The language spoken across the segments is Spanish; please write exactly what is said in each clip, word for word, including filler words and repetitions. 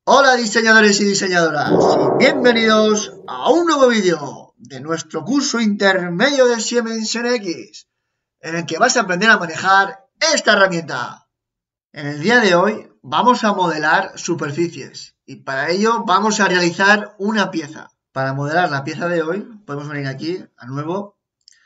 Hola diseñadores y diseñadoras y bienvenidos a un nuevo vídeo de nuestro curso intermedio de Siemens N X en el que vas a aprender a manejar esta herramienta. En el día de hoy vamos a modelar superficies y para ello vamos a realizar una pieza. Para modelar la pieza de hoy podemos venir aquí a nuevo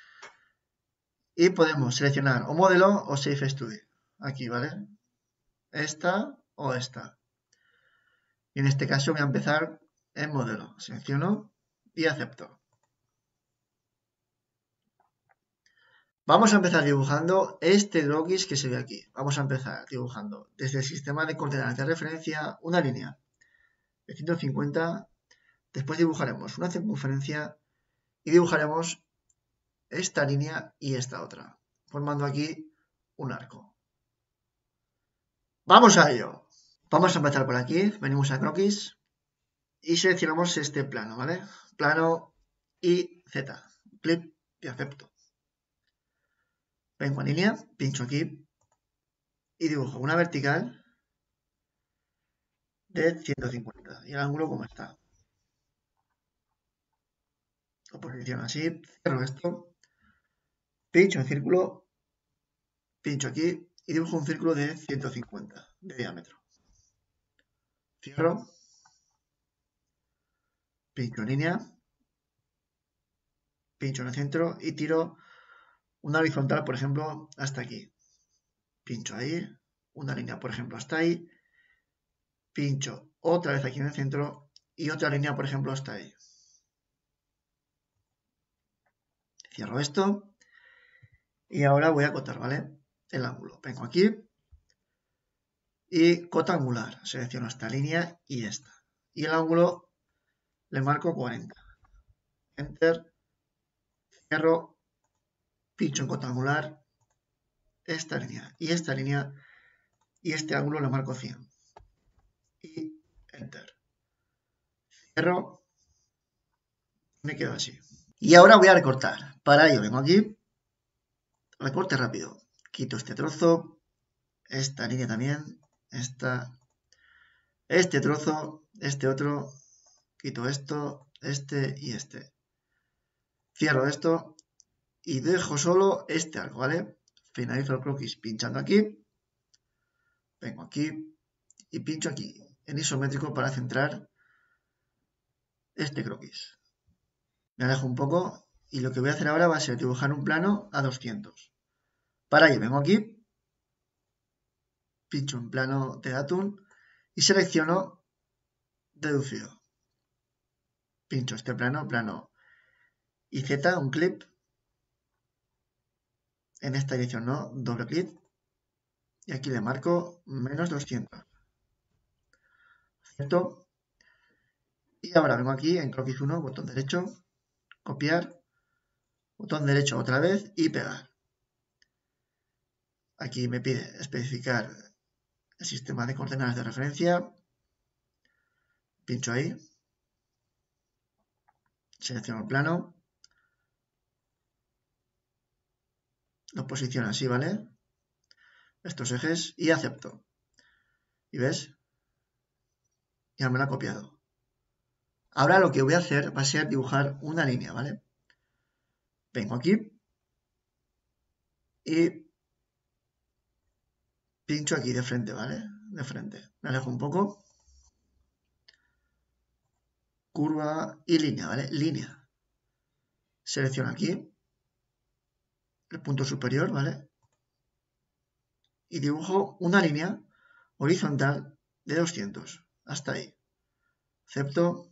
y podemos seleccionar o modelo o Safe Studio. Aquí, ¿vale? Esta o esta. Y en este caso voy a empezar en modelo. Selecciono y acepto. Vamos a empezar dibujando este croquis que se ve aquí. Vamos a empezar dibujando desde el sistema de coordenadas de referencia una línea de ciento cincuenta. Después dibujaremos una circunferencia y dibujaremos esta línea y esta otra, formando aquí un arco. ¡Vamos a ello! Vamos a empezar por aquí. Venimos a croquis y seleccionamos este plano, ¿vale? Plano y Z. Clic y acepto. Vengo a línea, pincho aquí y dibujo una vertical de ciento cincuenta. Y el ángulo como está. Lo posiciono así, cierro esto, pincho en círculo, pincho aquí y dibujo un círculo de ciento cincuenta de diámetro. Cierro, pincho en línea, pincho en el centro y tiro una horizontal, por ejemplo, hasta aquí. Pincho ahí, una línea, por ejemplo, hasta ahí. Pincho otra vez aquí en el centro y otra línea, por ejemplo, hasta ahí. Cierro esto y ahora voy a acotar, ¿vale? El ángulo. Vengo aquí y cota angular. Selecciono esta línea y esta. Y el ángulo le marco cuarenta. Enter. Cierro. Pincho en cota angular. Esta línea y esta línea. Y este ángulo le marco cien. Y Enter. Cierro. Me quedo así. Y ahora voy a recortar. Para ello vengo aquí. Recorte rápido. Quito este trozo. Esta línea también. Esta. Este trozo. Este otro. Quito esto. Este y este. Cierro esto. Y dejo solo este arco, ¿vale? Finalizo el croquis pinchando aquí. Vengo aquí. Y pincho aquí. En isométrico para centrar este croquis. Me alejo un poco. Y lo que voy a hacer ahora va a ser dibujar un plano a doscientos. Para ello vengo aquí. Pincho en plano de datum. Y selecciono deducido. Pincho este plano, plano y Z, un clip. En esta dirección no, doble clic. Y aquí le marco menos doscientos. Acepto. Y ahora vengo aquí en croquis uno, botón derecho, copiar, botón derecho otra vez y pegar. Aquí me pide especificar el sistema de coordenadas de referencia. Pincho ahí. Selecciono el plano. Lo posiciono así, ¿vale? Estos ejes y acepto. ¿Y ves? Ya me lo ha copiado. Ahora lo que voy a hacer va a ser dibujar una línea, ¿vale? Vengo aquí y pincho aquí de frente, ¿vale? De frente. Me alejo un poco. Curva y línea, ¿vale? Línea. Selecciono aquí el punto superior, ¿vale? Y dibujo una línea horizontal de doscientos. Hasta ahí. Acepto.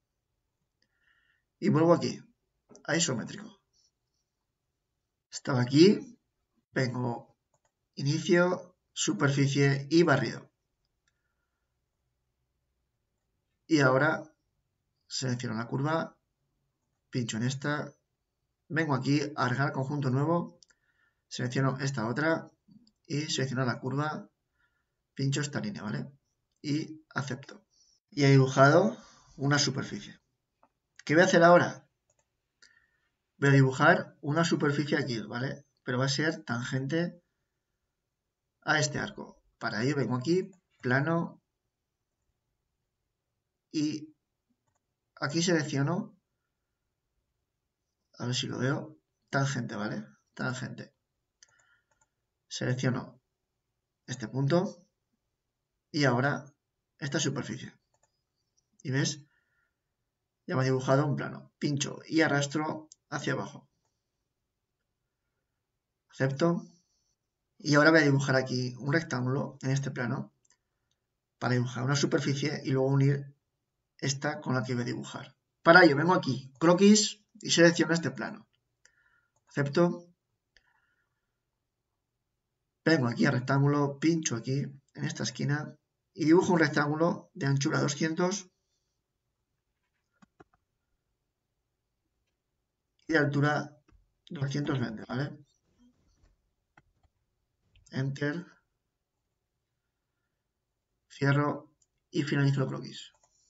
Y vuelvo aquí, a isométrico. Estaba aquí. Vengo inicio, superficie y barrido. Y ahora selecciono la curva, pincho en esta, vengo aquí a agregar conjunto nuevo, selecciono esta otra y selecciono la curva, pincho esta línea, ¿vale? Y acepto. Y he dibujado una superficie. ¿Qué voy a hacer ahora? Voy a dibujar una superficie aquí, ¿vale? Pero va a ser tangente a este arco. Para ello vengo aquí, plano, y aquí selecciono, a ver si lo veo, tangente, ¿vale? Tangente. Selecciono este punto y ahora esta superficie. ¿Y ves? Ya me ha dibujado un plano. Pincho y arrastro hacia abajo. Acepto. Y ahora voy a dibujar aquí un rectángulo en este plano para dibujar una superficie y luego unir esta con la que voy a dibujar. Para ello vengo aquí, croquis, y selecciono este plano. Acepto. Vengo aquí al rectángulo, pincho aquí en esta esquina y dibujo un rectángulo de anchura doscientos y de altura doscientos veinte, ¿vale? Enter. Cierro y finalizo el croquis.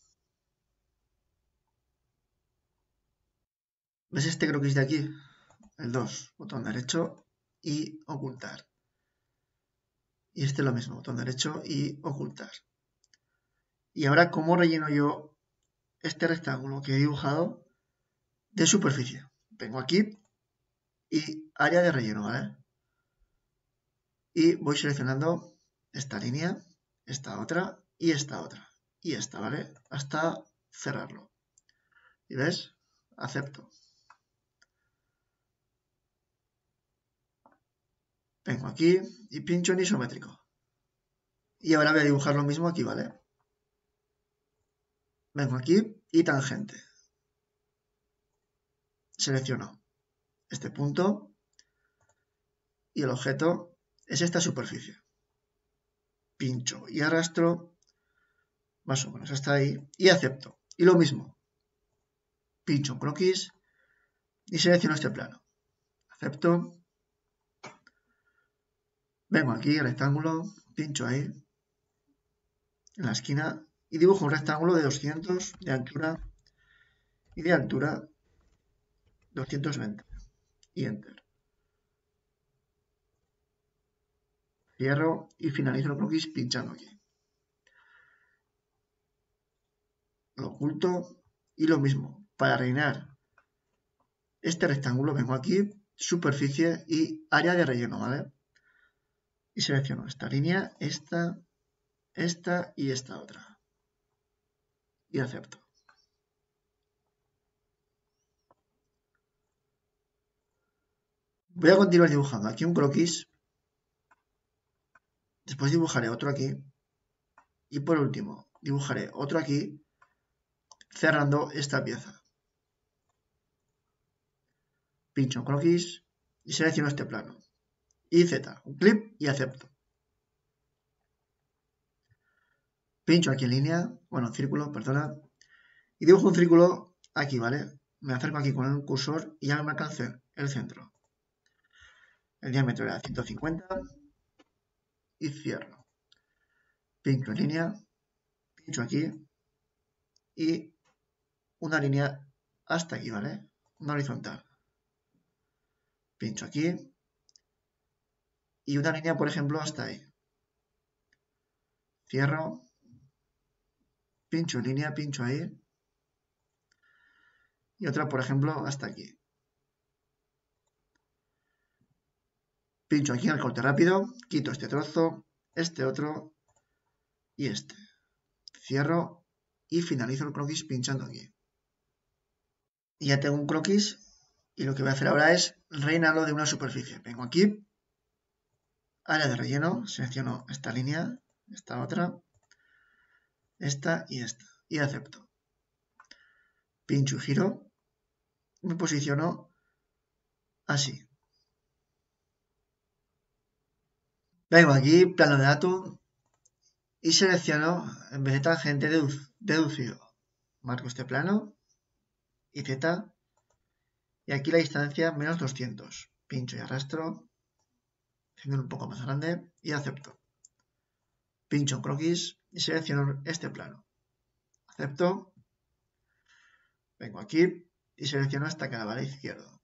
¿Ves este croquis de aquí? El dos, botón derecho y ocultar. Y este lo mismo, botón derecho y ocultar. Y ahora, ¿cómo relleno yo este rectángulo que he dibujado de superficie? Vengo aquí y área de relleno, ¿vale? Y voy seleccionando esta línea, esta otra y esta otra. Y esta, ¿vale? Hasta cerrarlo. ¿Y ves? Acepto. Vengo aquí y pincho en isométrico. Y ahora voy a dibujar lo mismo aquí, ¿vale? Vengo aquí y tangente. Selecciono este punto y el objeto es esta superficie. Pincho y arrastro más o menos hasta ahí y acepto. Y lo mismo. Pincho un croquis y selecciono este plano. Acepto. Vengo aquí, rectángulo, pincho ahí, en la esquina, y dibujo un rectángulo de doscientos de altura y de altura doscientos veinte. Y enter. Cierro y finalizo el croquis pinchando aquí. Lo oculto y lo mismo. Para rellenar este rectángulo vengo aquí, superficie y área de relleno, ¿vale? Y selecciono esta línea, esta, esta y esta otra. Y acepto. Voy a continuar dibujando aquí un croquis. Después dibujaré otro aquí. Y por último, dibujaré otro aquí, cerrando esta pieza. Pincho en croquis y selecciono este plano. Y Z, un clip y acepto. Pincho aquí en línea, bueno, en círculo, perdona. Y dibujo un círculo aquí, ¿vale? Me acerco aquí con el cursor y ya me alcance el centro. El diámetro era ciento cincuenta y cierro. Pincho en línea, pincho aquí y una línea hasta aquí, ¿vale? Una horizontal. Pincho aquí y una línea, por ejemplo, hasta ahí. Cierro, pincho en línea, pincho ahí y otra, por ejemplo, hasta aquí. Pincho aquí en el corte rápido, quito este trozo, este otro y este. Cierro y finalizo el croquis pinchando aquí. Y ya tengo un croquis y lo que voy a hacer ahora es rellenarlo de una superficie. Vengo aquí, área de relleno, selecciono esta línea, esta otra, esta y esta. Y acepto. Pincho y giro. Me posiciono así. Vengo aquí, plano de datum, y selecciono, en vez de tangente, deducido. Marco este plano y Z. Y aquí la distancia menos doscientos. Pincho y arrastro, haciéndolo un poco más grande y acepto. Pincho en croquis y selecciono este plano. Acepto. Vengo aquí y selecciono esta cara, ¿vale? Izquierdo.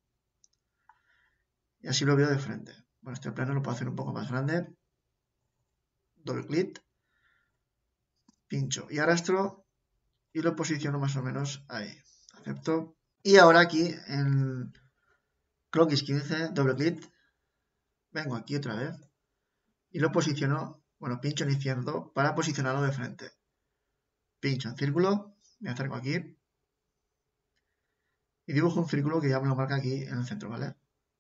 Y así lo veo de frente. Bueno, este plano lo puedo hacer un poco más grande. Doble clic. Pincho y arrastro y lo posiciono más o menos ahí. Acepto. Y ahora aquí en Croquis quince, doble clic, vengo aquí otra vez y lo posiciono, bueno, pincho en izquierdo para posicionarlo de frente. Pincho en círculo, me acerco aquí y dibujo un círculo que ya me lo marca aquí en el centro, ¿vale?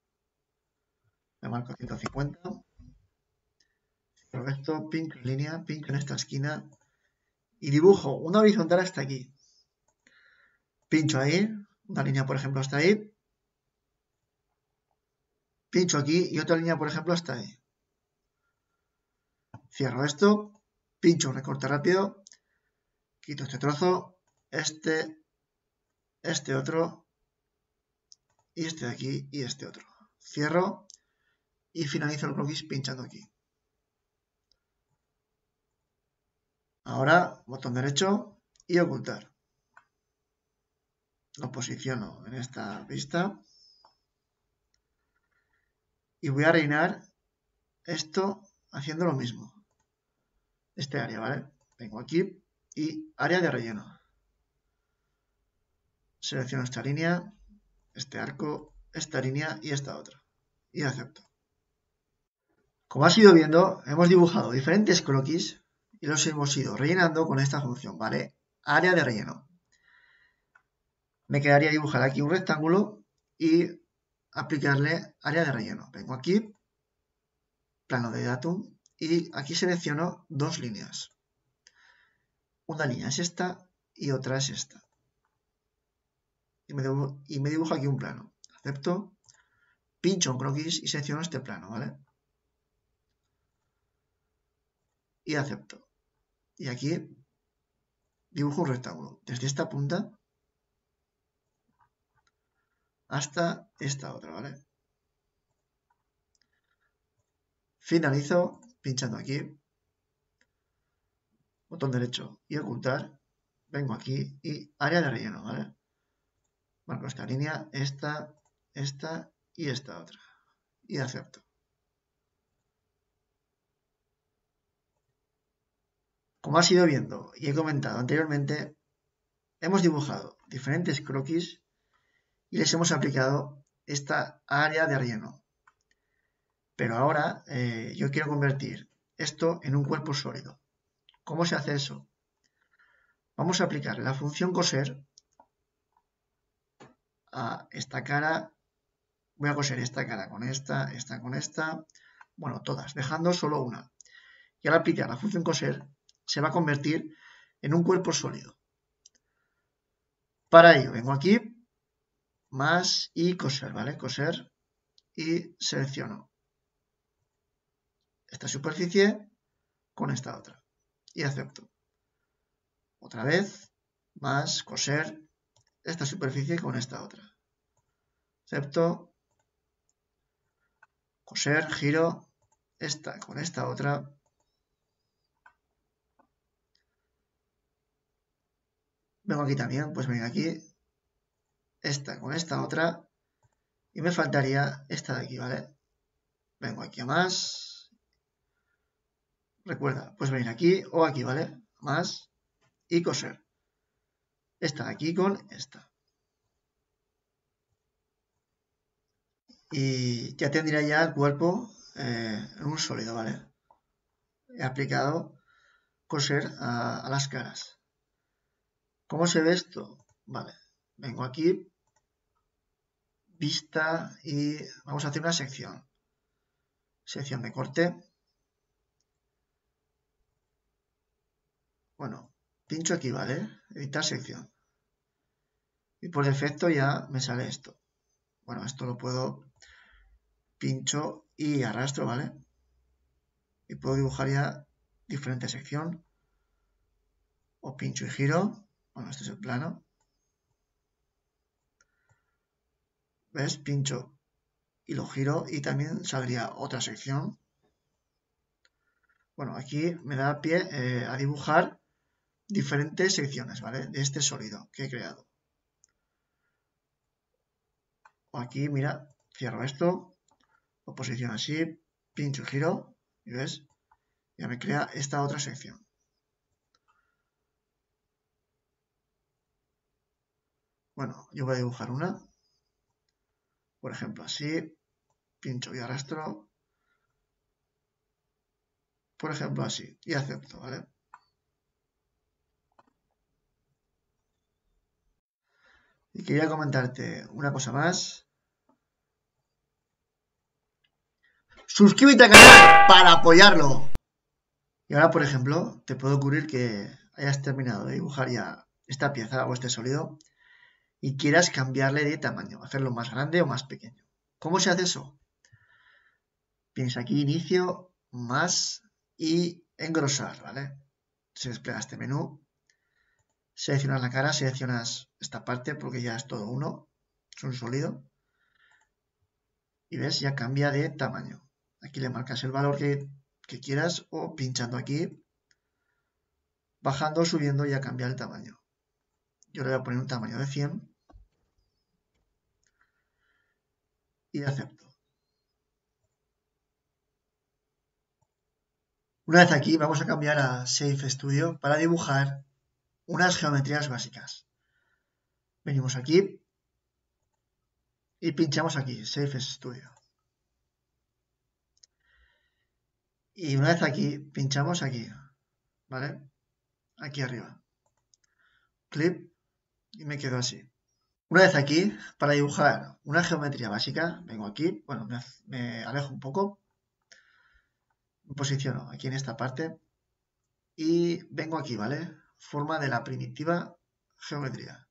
Le marco ciento cincuenta. Cierro esto, pincho en línea, pincho en esta esquina y dibujo una horizontal hasta aquí. Pincho ahí, una línea por ejemplo hasta ahí. Pincho aquí y otra línea por ejemplo hasta ahí. Cierro esto, pincho un recorte rápido, quito este trozo, este, este otro, y este de aquí y este otro. Cierro y finalizo el croquis pinchando aquí. Ahora botón derecho y ocultar. Lo posiciono en esta vista y voy a rellenar esto haciendo lo mismo. Este área, ¿vale? Vengo aquí y área de relleno. Selecciono esta línea, este arco, esta línea y esta otra. Y acepto. Como has ido viendo, hemos dibujado diferentes croquis y los hemos ido rellenando con esta función, ¿vale? Área de relleno. Me quedaría dibujar aquí un rectángulo y aplicarle área de relleno. Vengo aquí, plano de datum, y aquí selecciono dos líneas. Una línea es esta y otra es esta. Y me dibujo, y me dibujo aquí un plano. Acepto, pincho un croquis y selecciono este plano, ¿vale? Y acepto. Y aquí dibujo un rectángulo. Desde esta punta hasta esta otra, ¿vale? Finalizo pinchando aquí, botón derecho y ocultar, vengo aquí y área de relleno, ¿vale? Marco esta línea, esta, esta y esta otra y acepto. Como has ido viendo y he comentado anteriormente, hemos dibujado diferentes croquis y les hemos aplicado esta área de relleno. Pero ahora eh, yo quiero convertir esto en un cuerpo sólido. ¿Cómo se hace eso? Vamos a aplicar la función coser a esta cara. Voy a coser esta cara con esta, esta con esta, bueno, todas, dejando solo una. Y al aplicar la función coser, se va a convertir en un cuerpo sólido. Para ello, vengo aquí, más y coser, ¿vale? Coser y selecciono esta superficie con esta otra y acepto. Otra vez, más coser esta superficie con esta otra. Acepto, coser, giro esta con esta otra. Vengo aquí también, pues vengo aquí, esta con esta otra y me faltaría esta de aquí, ¿vale? Vengo aquí a más, recuerda, puedes venir aquí o aquí, ¿vale? Más y coser. Esta de aquí con esta. Y ya tendría ya el cuerpo eh, en un sólido, ¿vale? He aplicado coser a, a las caras. ¿Cómo se ve esto? Vale, vengo aquí, vista y vamos a hacer una sección. Sección de corte. Bueno, pincho aquí, ¿vale? Editar sección. Y por defecto ya me sale esto. Bueno, esto lo puedo pincho y arrastro, ¿vale? Y puedo dibujar ya diferente sección. O pincho y giro. Bueno, este es el plano. ¿Ves? Pincho y lo giro y también saldría otra sección. Bueno, aquí me da pie eh, a dibujar diferentes secciones, ¿vale? De este sólido que he creado. O aquí, mira, cierro esto, lo posiciono así, pincho y giro, y ves, ya me crea esta otra sección. Bueno, yo voy a dibujar una. Por ejemplo, así. Pincho y arrastro. Por ejemplo, así. Y acepto, ¿vale? Y quería comentarte una cosa más. Suscríbete al canal para apoyarlo. Y ahora, por ejemplo, te puede ocurrir que hayas terminado de dibujar ya esta pieza o este sólido y quieras cambiarle de tamaño, hacerlo más grande o más pequeño. ¿Cómo se hace eso? Piensa aquí, inicio, más y engrosar, ¿vale? Se despliega este menú. Seleccionas la cara, seleccionas esta parte porque ya es todo uno, es un sólido. Y ves, ya cambia de tamaño. Aquí le marcas el valor que, que quieras o pinchando aquí, bajando o subiendo ya cambia el tamaño. Yo le voy a poner un tamaño de cien y acepto. Una vez aquí vamos a cambiar a Shape Studio para dibujar unas geometrías básicas. Venimos aquí y pinchamos aquí, Shape Studio. Y una vez aquí, pinchamos aquí, ¿vale? Aquí arriba. Clip y me quedo así. Una vez aquí, para dibujar una geometría básica, vengo aquí, bueno, me, me alejo un poco, me posiciono aquí en esta parte y vengo aquí, ¿vale? Forma de la primitiva geometría.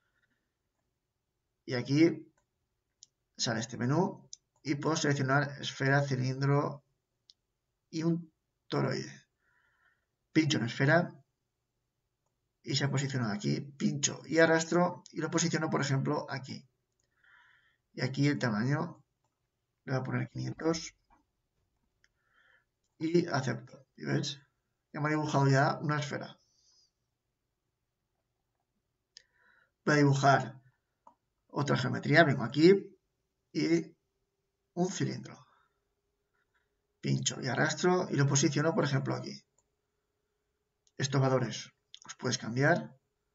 Y aquí sale este menú y puedo seleccionar esfera, cilindro y un toroide. Pincho en esfera y se ha posicionado aquí, pincho y arrastro y lo posiciono, por ejemplo, aquí. Y aquí el tamaño le voy a poner quinientos y acepto. ¿Y ves? Ya me ha dibujado ya una esfera. Voy a dibujar otra geometría, vengo aquí y un cilindro. Pincho y arrastro y lo posiciono, por ejemplo, aquí. Estos valores los puedes cambiar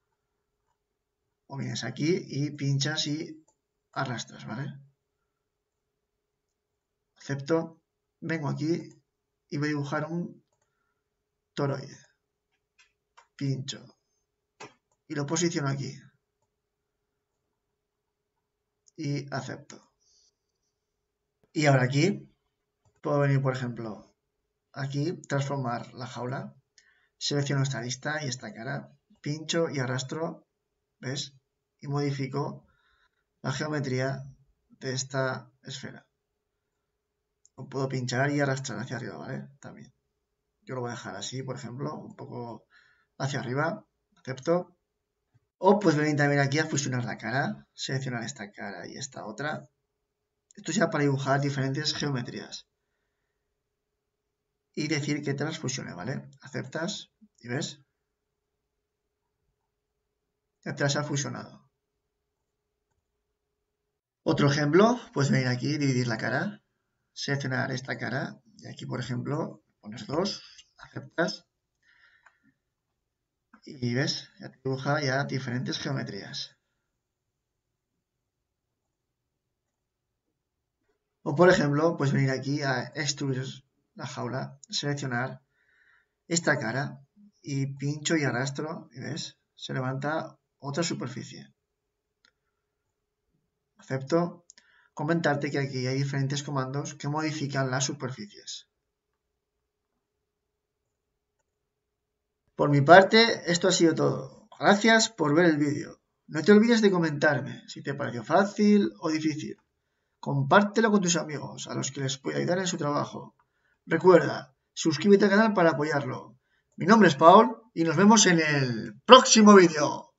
o vienes aquí y pinchas y arrastras, ¿vale? Acepto, vengo aquí y voy a dibujar un toroide. Pincho y lo posiciono aquí y acepto. Y ahora aquí puedo venir, por ejemplo, aquí, transformar la jaula. Selecciono esta lista y esta cara, pincho y arrastro, ¿ves? Y modifico la geometría de esta esfera. O puedo pinchar y arrastrar hacia arriba, ¿vale? También. Yo lo voy a dejar así, por ejemplo, un poco hacia arriba, acepto. O pues venir también aquí a fusionar la cara, seleccionar esta cara y esta otra. Esto ya para dibujar diferentes geometrías. Y decir que te las fusione, ¿vale? Aceptas y ves. Ya te las ha fusionado. Otro ejemplo, pues venir aquí, dividir la cara, seleccionar esta cara y aquí, por ejemplo, pones dos, aceptas y ves, ya te dibuja ya diferentes geometrías. O por ejemplo, pues venir aquí a extruir la jaula, seleccionar esta cara y pincho y arrastro y ves, se levanta otra superficie. Acepto. Comentarte que aquí hay diferentes comandos que modifican las superficies. Por mi parte, esto ha sido todo. Gracias por ver el vídeo. No te olvides de comentarme si te pareció fácil o difícil. Compártelo con tus amigos, a los que les puede ayudar en su trabajo. Recuerda, suscríbete al canal para apoyarlo. Mi nombre es Paul y nos vemos en el próximo vídeo.